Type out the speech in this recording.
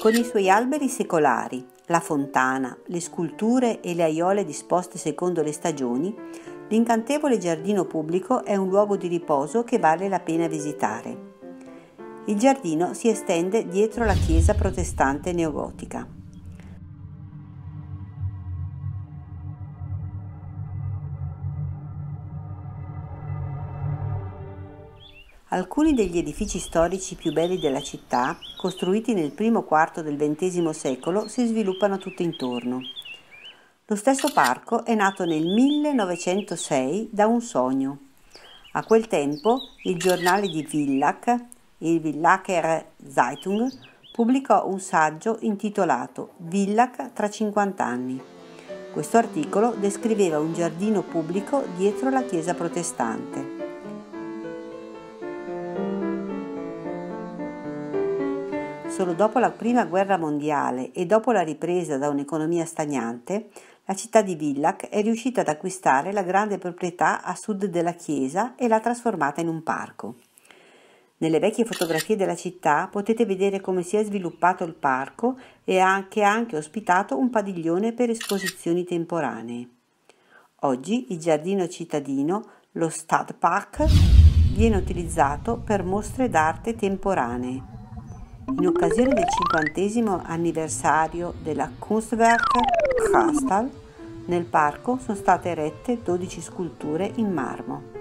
Con i suoi alberi secolari, la fontana, le sculture e le aiole disposte secondo le stagioni, l'incantevole giardino pubblico è un luogo di riposo che vale la pena visitare. Il giardino si estende dietro la chiesa protestante neogotica. Alcuni degli edifici storici più belli della città, costruiti nel primo quarto del XX secolo, si sviluppano tutto intorno. Lo stesso parco è nato nel 1906 da un sogno. A quel tempo il giornale di Villach, il Villacher Zeitung, pubblicò un saggio intitolato Villach tra 50 anni. Questo articolo descriveva un giardino pubblico dietro la chiesa protestante. Solo dopo la Prima Guerra Mondiale e dopo la ripresa da un'economia stagnante, la città di Villach è riuscita ad acquistare la grande proprietà a sud della chiesa e l'ha trasformata in un parco. Nelle vecchie fotografie della città potete vedere come si è sviluppato il parco e che ha anche ospitato un padiglione per esposizioni temporanee. Oggi il giardino cittadino, lo Stadtpark, viene utilizzato per mostre d'arte temporanee. In occasione del 50° anniversario della Kunstwerk Kastal, nel parco sono state erette 12 sculture in marmo.